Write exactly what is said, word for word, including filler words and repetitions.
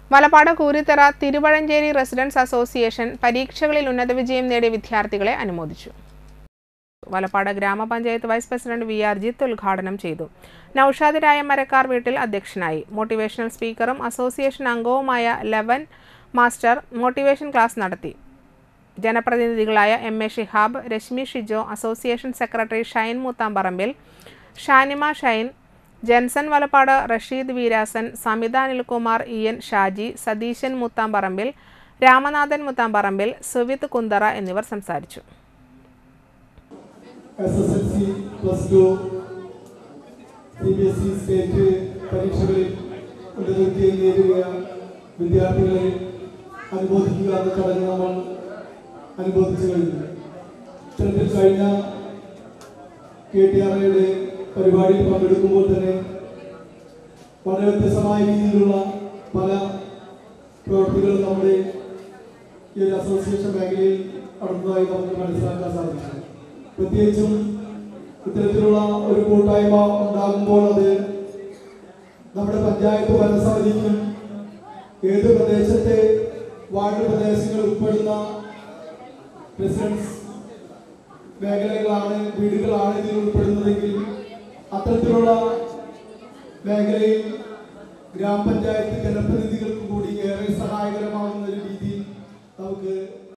Valappad Koorithara Thiruvazhancheri residence association പരീക്ഷകളിൽ ഉന്നത വിജയം നേടിയ വിദ്യാർത്ഥികളെ അനുമോദിച്ചു. വലപ്പാട് ഗ്രാമപഞ്ചായത്ത് vice president V R Jith ഉദ്ഘാടനം ചെയ്തു. നൌഷാദ് രായമരക്കാർ വീട്ടിൽ അധ്യക്ഷനായി. മോട്ടിവേഷണൽ സ്പീക്കറും അസോസിയേഷൻ അംഗവുമായ ലെവൻ മാസ്റ്റർ മോട്ടിവേഷൻ ക്ലാസ് നടത്തി. ജനപ്രതിനിധികളായ M A Shihab, Rashmi Shijo, association secretary Shine Moothamparambil, Shanima Shine, Jenson Valappad, Rasheed Veerasan, Samitha Anilkumar, E N Shaji, Satheesan Moothamparambil, Ramanathan Moothamparambil, Suvith Kunthara എന്നിവർ സംസാരിച്ചു. S S L C plus two C B S E state പരീക്ഷകളിൽ ഉന്നതവിജയം നേടിയ വിദ്യാർത്ഥികളെ അനുമോദിക്കുക എന്ന ചടങ്ങ് നമ്മൾ അനുബോധിച്ചു കഴിഞ്ഞു. ഇത്തരത്തിൽ കഴിഞ്ഞ കെ ടി ആർ എയുടെ പരിപാടിയിൽ പങ്കെടുക്കുമ്പോൾ തന്നെ വളരെ വ്യത്യസ്തമായ രീതിയിലുള്ള പല പ്രവർത്തികളും നമ്മുടെ ഈ ഒരു അസോസിയേഷൻ മേഖലയിൽ നടന്നതായി നമുക്ക് മനസ്സിലാക്കാൻ സാധിച്ചു. പ്രത്യേകിച്ചും ഇത്തരത്തിലുള്ള ഒരു കൂട്ടായ്മ ഉണ്ടാകുമ്പോൾ അത് നമ്മുടെ പഞ്ചായത്ത് ഭരണസമിതിക്കും ഏത് പ്രദേശത്തെ വാർഡ് പ്രദേശങ്ങൾ ഉൾപ്പെടുന്ന റെസിഡൻസ് മേഖലകളാണ്, വീടുകളാണ് ഇതിൽ ഉൾപ്പെടുന്നതെങ്കിൽ അത്തരത്തിലുള്ള മേഖലയിൽ ഗ്രാമപഞ്ചായത്ത് ജനപ്രതിനിധികൾക്ക് കൂടി ഏറെ സഹായകരമാകുന്ന ഒരു രീതിയിൽ നമുക്ക്